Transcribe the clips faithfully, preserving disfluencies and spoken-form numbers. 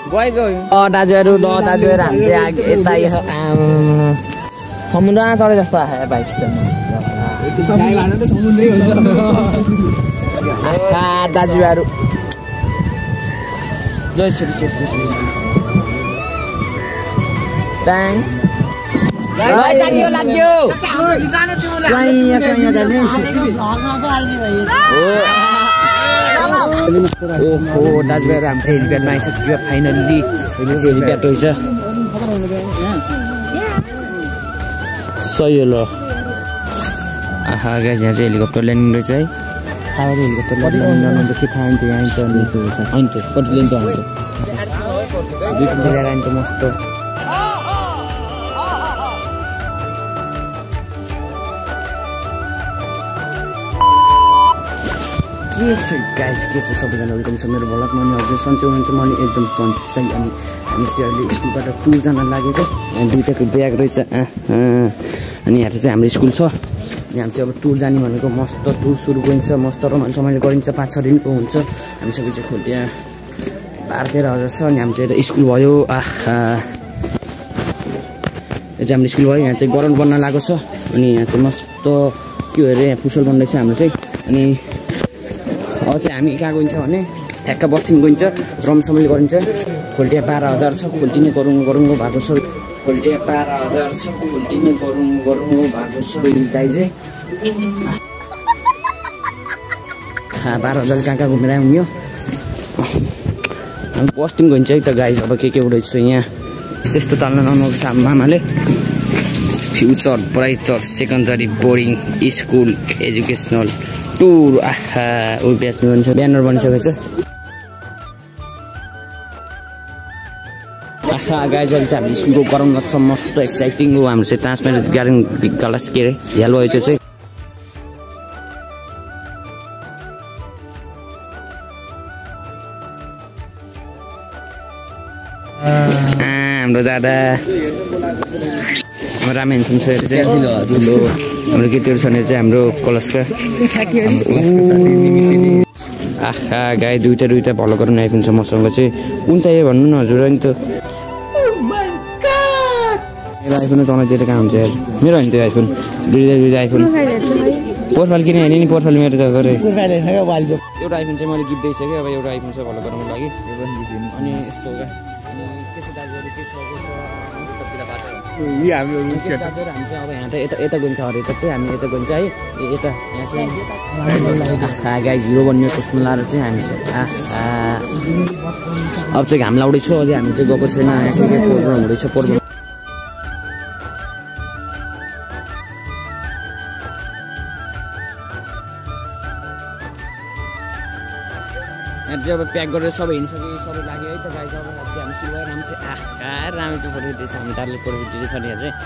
गएको दाजुहरू ल दाजुहरू हामी चाहिँ यता समुद्रमा चढे जस्तो आयो भाइब दाजुहरू लाग्यो ओहो दाजुभाइहरू हामी चाहिँ हेलिप्याडमा आइसक्यो फाइनल्ली हेलिप्याड रहेछ सही हो ल आहा गाइस यहाँ चाहिँ हेलिकप्टर ल्यान्डिङ रहेछ है थाहा हेलिकप्टर ल्यान्डिङ के थाहा हुन्थ्यो यहाँ होइन त्यो कति लिन्छ हुन्छ दुई तिन ल्याएर आइन्छ मस्त के छ गाइस के छ सबैजना वेलकम छ मेरो भ्लगमा अनि हजुर सन्चै हुनुहुन्छ म एकदम सन्चै अनि हामी चाहिँ अहिले स्कुलबाट टुर जान लागेको अनि दुईवटाको ब्याग रहेछ अनि यहाँ चाहिँ हाम्रो स्कुल छ यहाँ चाहिँ अब टुर जाने भनेको मस्त टुर सुरु गरिन्छ मस्त रमाइलो समाइलो गरिन्छ पाँच छ दिनको हुन्छ हामी सबै चाहिँ खोल्टिया बाह्र तेह्र हजार छ अनि हामी चाहिँ स्कुल भयो आहा यो चाहिँ हाम्रो स्कुल भयो यहाँ चाहिँ ग्राउन्ड बन्न लागेको छ अनि यहाँ चाहिँ मस्त के अरे यहाँ फुटबल बन्दैछ हाम्रो चाहिँ अनि अब चाहिँ हामी कहाँ गइन्छ भने ठ्याक्क बस्तीमा गइन्छ रमसमेल गरिन्छ खोल्टिया बाह्र हजार छ खोल्टिने गरौँ गरौँ भएको छ खोल्टिया बाह्र हजार छ खोल्टिने गरौँ गरौँ भएको छ दाइ चाहिँ बाह्र हजार कहाँ कहाँ घुमेर आउनु हामी बस्तीमा गइन्छ है त गाई अब के के उडेछ यहाँ त्यस्तो ताल्न नआउनुपर्छ मामाले future brighter secondary boarding school educational tour आहा ऊ बेच्नु भन्छ ब्यानर बनिसकेको छ आहा गाइज अहिले चाहिँ हामी स्कुलको गराउन लाग्छ मस्त एक्साइटिङ हो हाम्रो चाहिँ ट्रान्समेन्ट गार्डन गलास के अरे झ्याल भयो त्यो चाहिँ हाम्रो दादा राम हेन्सन छोएर चाहिँ ठुलो हाम्रो केटीहरू छ भने चाहिँ हाम्रो कलसका आहा गाई दुइटा दुइटा भलो गराउन आइपुग्छ मसँग चाहिँ कुन चाहियो भन्नु न हजुर अनि त मेरो आइफोन तँलाई कहाँ हुन्छ यार मेरो होइन त्यो आइफोन दुइटा दुइटा आइफोन प्रोफाइल किन हेर्ने नि प्रोफाइल मेरो त गरे एउटा आइफोन चाहिँ मैले गिफ्ट दिइसकेँ अब एउटा आइफोन चाहिँ भलो गराउनुको लागि अनि यस्तो हो अनि के छ दाजुहरू के छ हामी चाहिँ अब यहाँ त यता यता गइन्छ अरे यता चाहिँ हामी यता गइन्छ है यता यहाँ चाहिँ गाई हिरो बन्यो चस्मा लाएर चाहिँ हामी चाहिँ अब चाहिँ घाम लाउँदैछु अझै हामी चाहिँ गएको छैन यहाँ चाहिँ प्रोग्राम हुँदैछ प्रोग्राम यहाँ चाहिँ अब प्याक गरेर सबै हिँडिसक्यो सबै लाग्यो है त गाई अब चाहिँ हामी सुरु राम चाहिँ आहा राम्रो चाहिँ फोटो खिच्दैछ हामी तारले फोटो खिच्दै छ यहाँ चाहिँ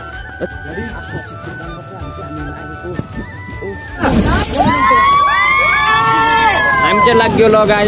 हामी चाहिँ लाग्यो ल गाई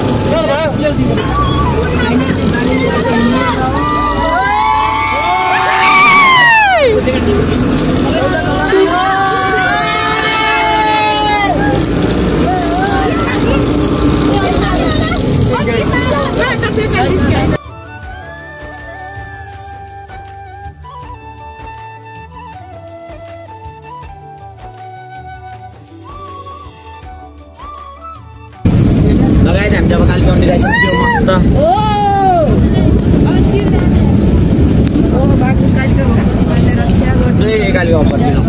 लगाइ हामी जब काली चण्डी राइसक्यो मस्त ओ ओ बाबु काली को भनेर रक्षा गर्नु ए काली अफर दिनु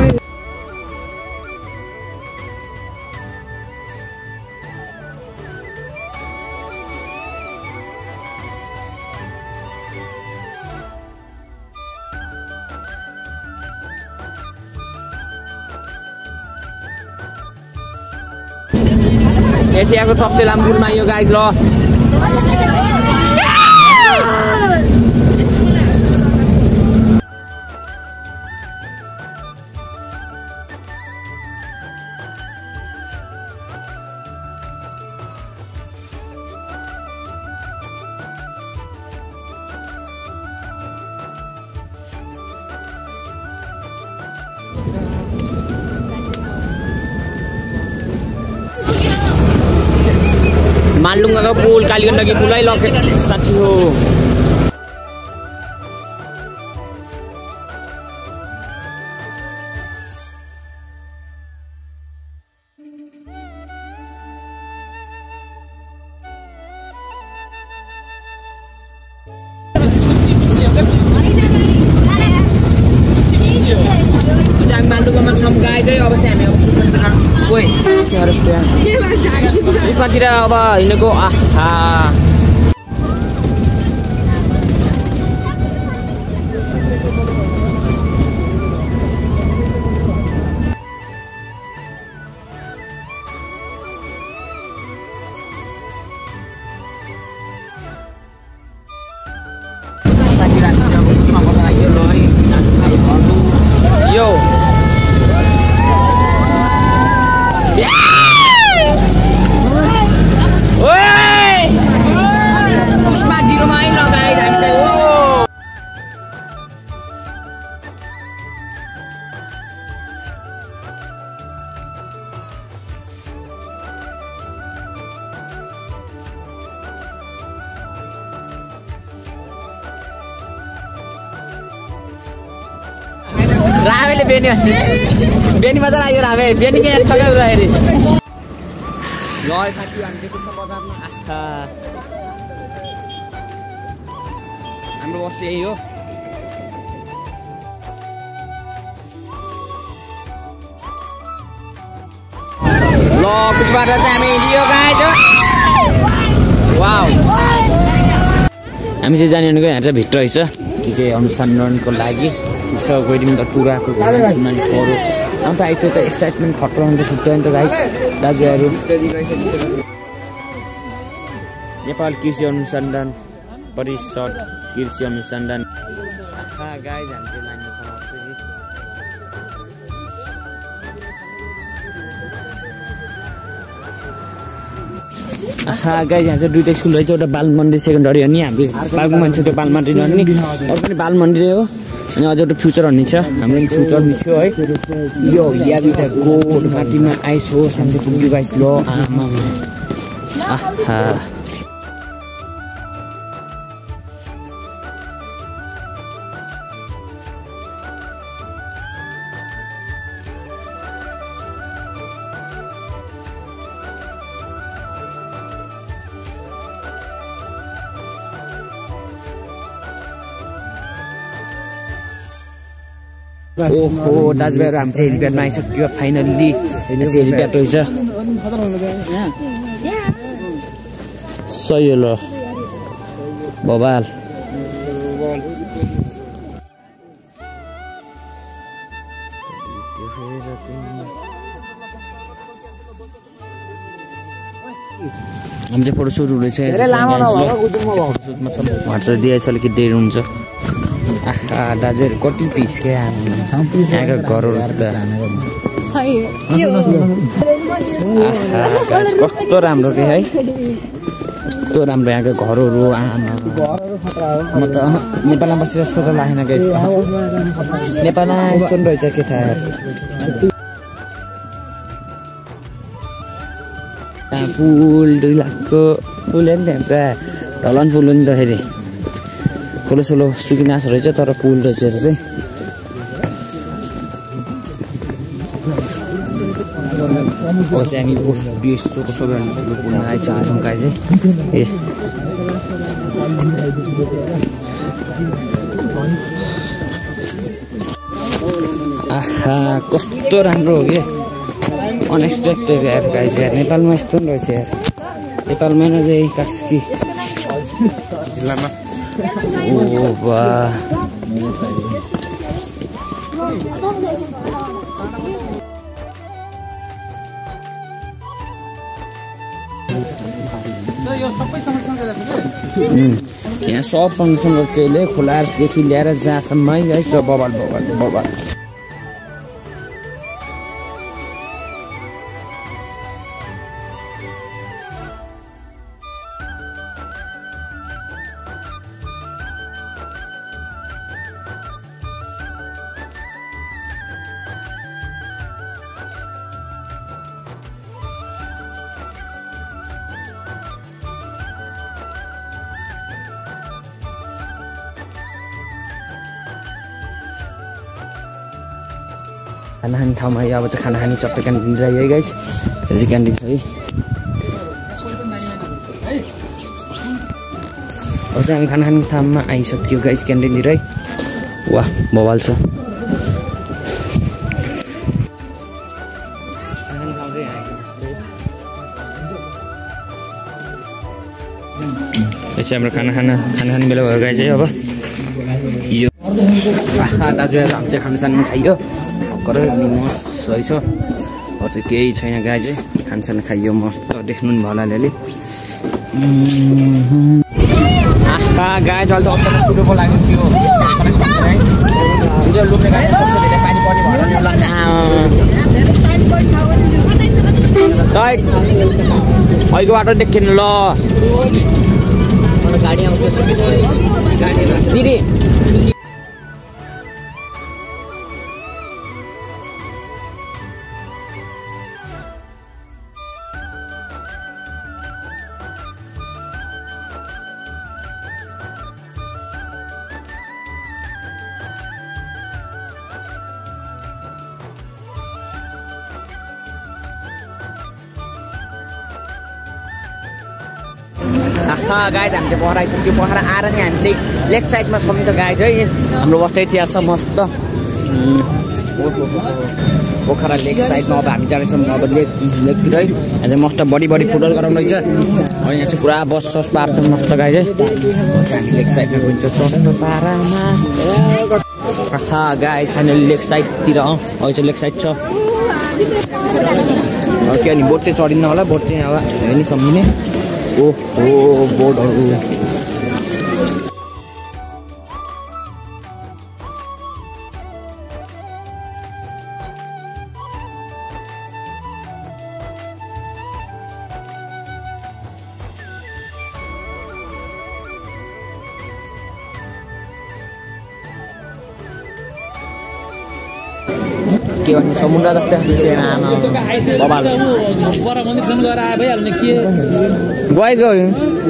एसियाको सबसे लामो पुलमा यो गाई ल मालडुङ्गाको पुल कालीगण्डकी पुल है लकेट साथी हो। मालडुङ्गामा छौँ गाइदै अब चाहिँ हामी अब कतिर अब हिँडेको आहा यो रामेले बेनी बेनी मजा लाग्यो रामे बेनी के छ क्या उदाखेरि ल साथी हामी चाहिँ कुन बजारमा आस्था हाम्रो बस यही हो। ल कुचबाट चाहिँ हामी लियो गाइज वाउ हामी चाहिँ जाने भनेको यहाँ चाहिँ भित्र रहेछ के के अनुसन्धानको लागि गइदिउँ त टुराको सुनानी पऱ्यो अन्त आइपुग्यो त एक्साइटमेन्ट खतरा हुन्छ छुट्टै अन्त गाइज दाजुभाइहरू। नेपाल कृषि अनुसन्धान परिषद कृषि अनुसन्धान गाइज हामी चाहिँ लाइन आहा गाइज यहाँ चाहिँ दुईवटा स्कुल रहेछ एउटा बाल मन्दिर सेकेन्डरी अनि हामी बालको मान्छे त्यो बाल मन्दिर अनि अरू पनि बाल मन्दिरै हो अनि अझ एउटा फ्युचर भन्ने छ हाम्रो पनि फ्युचर मिठो है। यो या दुइटा गोड माटीमा आइस होस् हामी चाहिँ पुग्यो गाइस ल आमा आहा ओहो दाजुभाइहरू हामी चाहिँ हेलिप्याडमा आइसक्यो फाइनल्ली होइन चाहिँ हेलिप्याड रहेछ सही हो ल बबाल हामी चाहिँ फोटो सुट हुँदैछ मतलब दिएछ अलिकति देर हुन्छ। दाजुहरू कति पिस क्या यहाँको घरहरू त कस्तो राम्रो के है कस्तो राम्रो यहाँको घरहरू आमा म त नेपालमा बसेर जस्तो त लागेन गएछ नेपालमा यस्तो पनि रहेछ के थाहा पुल दुई लाखको पुल हो नि त्यहाँ पुरा ढलन पुल हो नि त फेरि खोलो सोलो सुकिनास रहेछ तर पुल रहेछ चाहिँ अब चाहिँ हामी विश्वको सबैभन्दा ठुलो पुलमा आइछ आशंका चाहिँ ए आहा कस्तो राम्रो हो कि अनएक्सपेक्टेड यार गाइज यार नेपालमा यस्तो पनि रहेछ यार नेपालमा नै चाहिँ कास्की जिल्लामा ओ वाह यहाँ सब सँगसँगै चाहिँ खोलादेखि ल्याएर जहाँसम्म है बबाल बबाल बबाल खाना खाने ठाउँमा अब चाहिँ खाना खाने चट्टै क्यान्टिन चाहियो है गाइज यो चाहिँ क्यान्टिन छ है अब चाहिँ हामी खाना खाने ठाउँमा आइसक्यो गाइज क्यान्टिनतिर है वाह बवाल छ यो चाहिँ हाम्रो खाना खाना खाना खाने बेला भयो गाइज है अब यो दाजुहरू हामी चाहिँ खानासाना खाइयो भर्खरै मोमोस रहेछ अरू चाहिँ केही छैन गाई चाहिँ खानासाना खाइयो मस्त देख्नु नि भयो अलिअलि आहा गाई जल त अचानक ठुलोको लागि थियो लुक्ने गाई धेरै पानी पर्ने भएर अहिलेको बाटो देखिनु ल गाडी आउँछ दिदी गाई हामी चाहिँ पोखरा आइसक्यो पोखरा आएर नि हामी चाहिँ लेफ्ट साइडमा छौँ त गाई चाहिँ हाम्रो बस्दै थियो छ मस्त पोखरा लेक साइडमा अब हामी जाँदैछौँ अब लेक लेकतिर है यहाँ चाहिँ मस्त बडी बडी फुटबल गराउनु रहेछ अनि यहाँ चाहिँ पुरा बस सस पार्छ मस्त गाई चाहिँ हामी लेक साइडमा गइन्छ सस्तो पारामा गाई फाइनली लेक साइडतिर अँ अहिले चाहिँ लेक साइड छ के अनि बोट चाहिँ चढिन्न होला बोट चाहिँ अब हेर्नु सम्झिने ओहो बोर्डहरू के भन्ने समुद्र जस्तै बबाल गयो गयो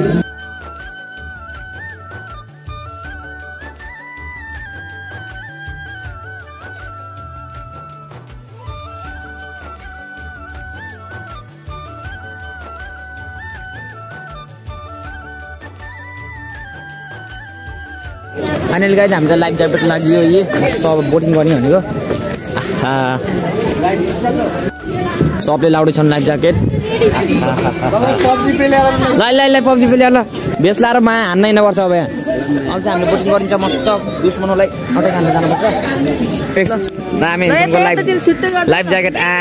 फाइनल गाइज हाम्रो लाइफ ज्याकेट लाग्यो यी मस्त अब बोटिङ गर्ने भनेको सबले लाउँदैछन् लाइफ ज्याकेट ल ल ल पब्जी पे ल्याएर ल बेस लाएर माया हान्न हिँड्नुपर्छ अब यहाँ अब चाहिँ हामीले बोटिङ गरिन्छ मस्त दुश्मनलाई अटै खान जानुपर्छ दामी लाइफ ज्याकेट आ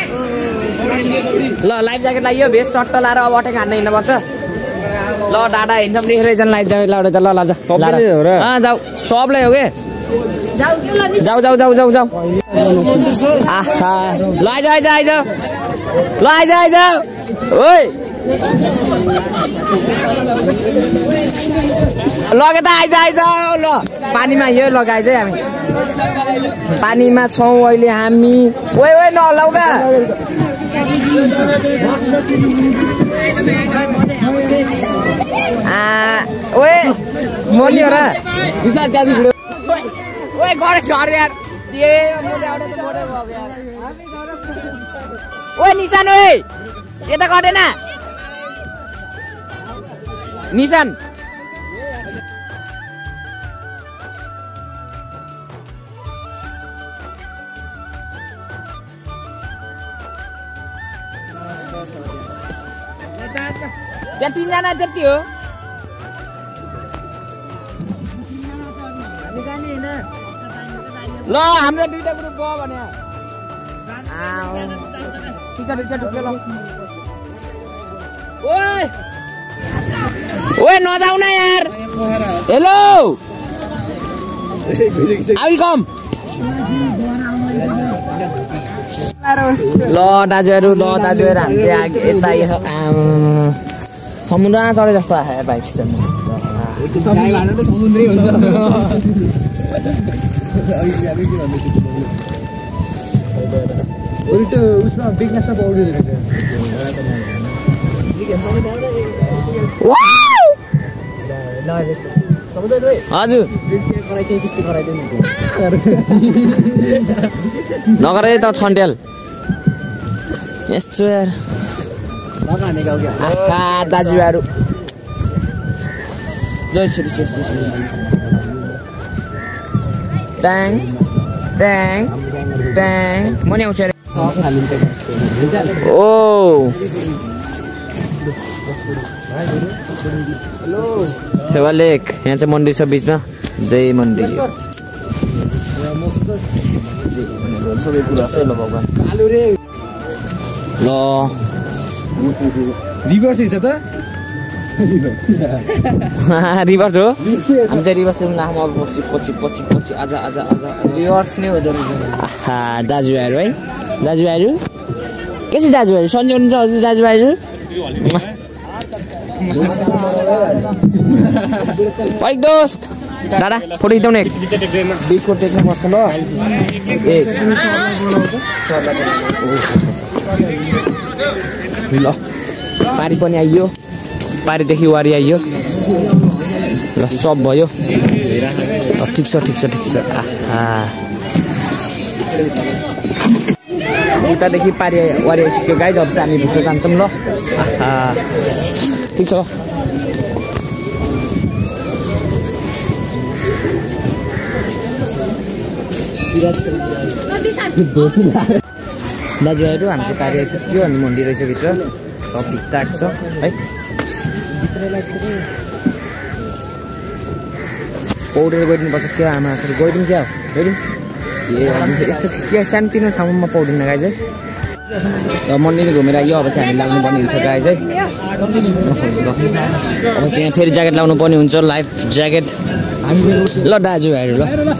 ल लाइफ ज्याकेट लाग्यो भेस्ट सर्ट लाएर अब अटै खान हिँड्नुपर्छ ल डाडा हिँड्छौँ देखेर एकजना लाइफ ज्याकेट लाउँदै त ल ल जाऊ सबले हो के जाऊ जाऊ जाऊ जाऊ जाऊ आहा ल आइज आइज आइज ल आइज आइज ओइ लगे त आइज आइज ल पानीमा यो लगाइ चाहिँ हामी पानीमा छौँ अहिले हामी ओइ ओइ नलाउ क्या ओए मोली हो र ओए गरे झर यार ये मोले आउट त मोले भयो यार ओए निशान ओए यता गर्दैन निशान त्यहाँ तीनजना जति हो ल हाम्रो दुईटा ग्रुप भयो भने ठिक छ ठिक छ ठिक छ ल ओए ओए नजाऊ न यार हेलो आई कम ल दाजुहरू ल दाजुहरू हामी चाहिँ यता समुद्रमा चढे जस्तो आयो बाइक त मस्त समुद्रै हुन्छ उल्टो उसमा बिगनेस पौडी रहेछ हजुर नगर त छन्ट्याल यस्तो यार दाजुभाइहरू ट्याङ ट्याङ ट्याङ म नि आउँछ ओ फेवा लेक यहाँ चाहिँ मन्दिर छ बिचमा जय मन्दिर सबै कुरा छ ल भगवान् ल रिभर्स छ त रिभर्स हो हामी चाहिँ रिभर्स लामो अब पछि पछि पछि पछि आज आज आज रिभर्स नै हुँदो रहेछ आहा दाजुभाइहरू है दाजुभाइहरू के छ दाजुभाइहरू सन्चै हुनुहुन्छ हजुर दाजुभाइहरू भाइ दोस्त दादा फोटो खिचाउने बिचको टेक्न पर्छ ल ल पारी पनि आइयो पारीदेखि वारी आइयो ल सब भयो ठिक छ ठिक छ ठिक छ आहा उतादेखि पारी वारी आइसक्यो गाई अब चाहिँ हामी भित्र जान्छौँ ल आहा ठिक छ दाजुभाइहरू हामी चाहिँ पारी आइसक्यो अनि मन्दिर रहेछ भित्र सब ठिकठाक छ है पौडेर गइदिनुपर्छ क्या आमा गइदिउँ क्या गइदिउँ ए यस्तो के सानोतिनो ठाउँमा पौडिन गाई चाहिँ र मन्दिर घुमेर आइयो अब चाहिँ हामी लाउनु पर्ने हुन्छ गाई चाहिँ अब चाहिँ फेरि ज्याकेट लाउनु पर्ने हुन्छ लाइफ ज्याकेट ल दाजुभाइहरू ल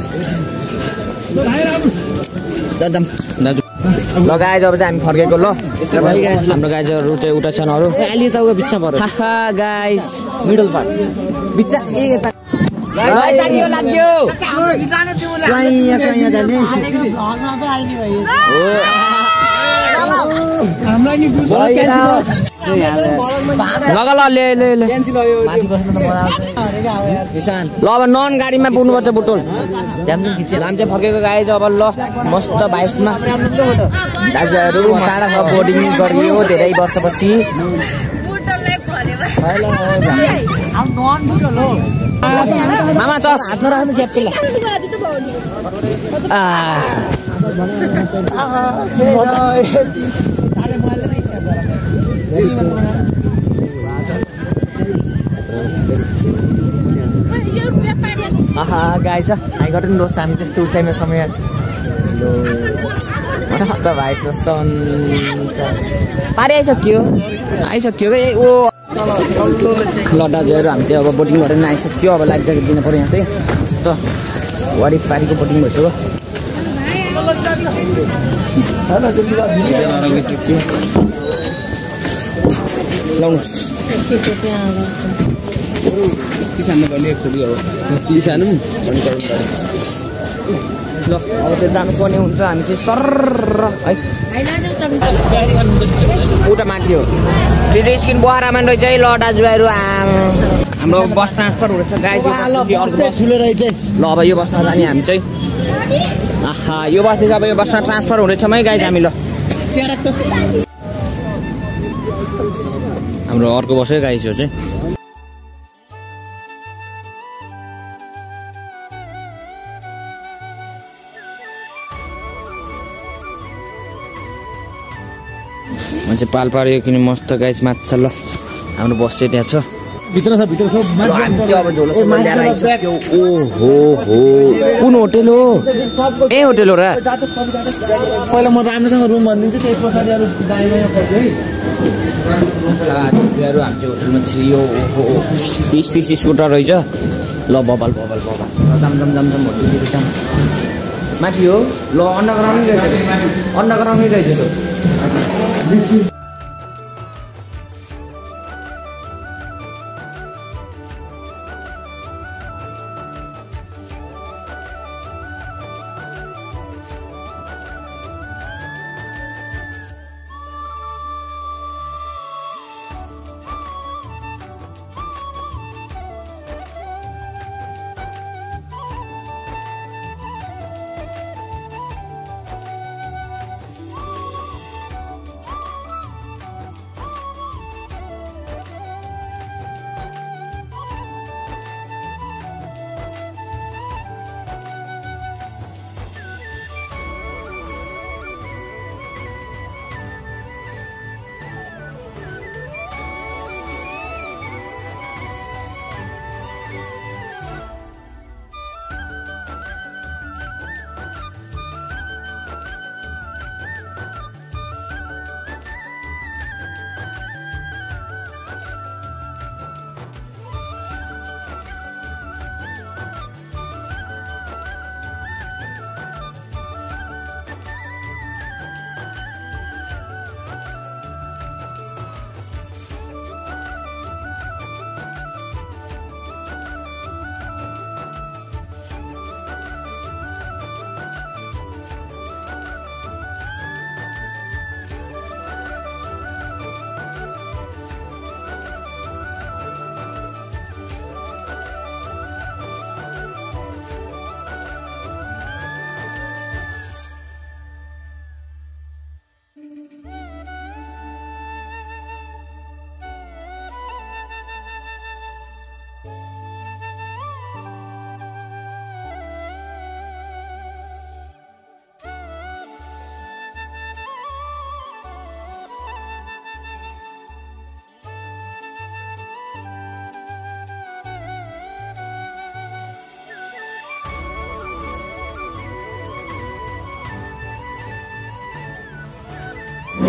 दाजु ल गाई अब चाहिँ हामी फर्केको ल हाम्रो गाई चाहिँ रुटे उता छन् अरू अहिले त बिच्चा पर्यो गाइस मिडल पार्ट बिच्चा ए लाग्यो ल अब नन गाडीमा पुग्नुपर्छ बुटोल हामी चाहिँ फर्केको गाई चाहिँ अब ल मस्त बाइकमा दाजुहरू टाढा छ बोर्डिङ गरियो धेरै वर्षपछि मामा चस हात नराख्नु च्याप्पीलाई आहा गाई छ हामी गरे नि दोस्त हामी त्यस्तो उचाइमा समय त भाइ पारि आइसक्यो आइसक्यो ए ओ ल दाजुहरू हामी चाहिँ अब बोटिङ गरेर नि आइसक्यो अब लाइफ ज्याकेट दिनु पऱ्यो यहाँ चाहिँ त वारिपारिको बोटिङ भइसक्यो लाउनुहोस् किसानमा गर्ने एक्चुअली अब किसानु ल अब चाहिँ जानुपर्ने हुन्छ हामी चाहिँ सर है उता माथि हो त्यो स्किन बहरामा रहेछ है ल दाजुभाइहरू हाम्रो बस ट्रान्सफर हुँदैछ गाई ल अब यो बसमा जाने हामी चाहिँ आहा यो बस चाहिँ अब यो बसमा ट्रान्सफर हुँदैछौँ है गाई हामी ल हाम्रो अर्को बसै गाई छ चाहिँ मान्छे पाल पाऱ्यो किन मस्त गाइस माछा ल हाम्रो बस चाहिँ त्यहाँ छ भित्र छ भित्र छ ओहो हो कुन होटेल हो ए होटेल हो र पहिला म राम्रोसँग रुम भनिदिन्छु त्यस पछाडि अरू गाईमा पर्छ है दाजुहरू हामी चाहिँ होटेलमा छिरियो ओहो पिस पिस स्कुटर रहेछ ल बबल बबल बबल जम जम जम जम होटेलतिर जाम माथि हो ल अन्डरग्राउन्ड नै रहेछ अन्डरग्राउन्ड नै रहेछ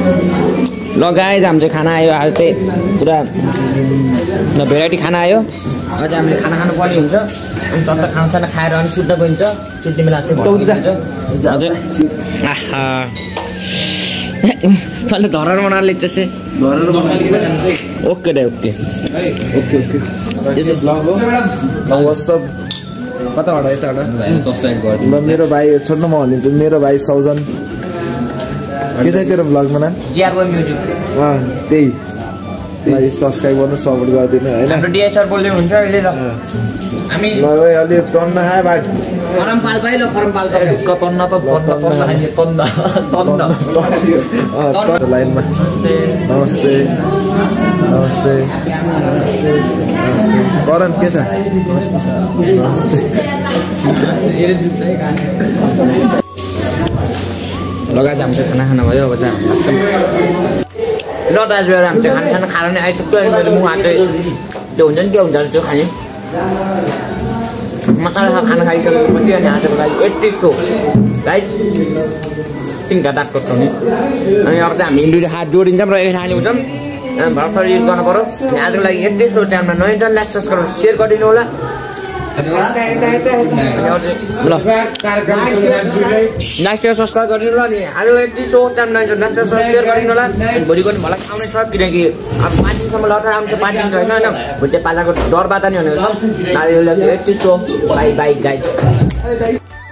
ल गाइज हाम्रो चाहिँ खाना आयो आज चाहिँ पुरा भेराइटी खाना आयो आज हामीले खाना खानु पर्ने हुन्छ अनि चट्ट खानासाना खाएर अनि सुत्न गइन्छ सुत्ने बेला चाहिँ हजुर आहा तैँले धरर बनाएर लेख्छ से ओके रे ओके ओके ओके वाट्सएप कताबाट यताबाट सब्सक्राइब गरिदिनु ल मेरो भाइ छोड्नु म भनिदिन्छु मेरो भाइ सौजन के छ तेरो भ्लगमा नाम जियाको म्युजिक अँ त्यही भाइ सब्सक्राइब गर्नु सपोर्ट गरिदिनु होइन हाम्रो डिएसआर बोल्दै हुन्छ अहिले ल हामी ल अलि टन्न खायो बाट फरम पाल पाइ ल फरम पाल तन्न त तन्न तन्न खाइए तन्न तन्न लाइनमा नमस्ते नमस्ते करण के छ लगाएर हाम्रो खाना खाना भयो अब चाहिँ ल दाजुभाइहरू हामी चाहिँ खानासाना खाएर नै आइसक्यो अनि मेरो मुख हात त्यो हुन्छ नि के हुन्छ त्यो खाने मजाले खाना खाइसकेपछि अनि हाँसेको लागि यति सो राइट सिङ्गा डाक्टर छ नि अनि अब चाहिँ हामी दुईवटा हात जोडिन्छौँ र एक खाने हुन्छौँ भर्खर युज गर्नु पऱ्यो अनि आजको लागि यति सो च्यानलमा नयाँ छ लाइक सब्सक्राइब सेयर गरिदिनु होला ल लाइक सब्सक्राइब गरिदिनु होला नि आजको यति सो च्यानल नयाँ छ लाइक सब्सक्राइब सेयर गरिदिनु होला भोलिको पनि मलाई आउने छ किनकि अब पाँच दिनसम्म लगाएर आउँछ पाँच दिन होइन होइन भोलि त्यो पालाको डर बाता नि भनेको छ यति सो बाई बाई गाइड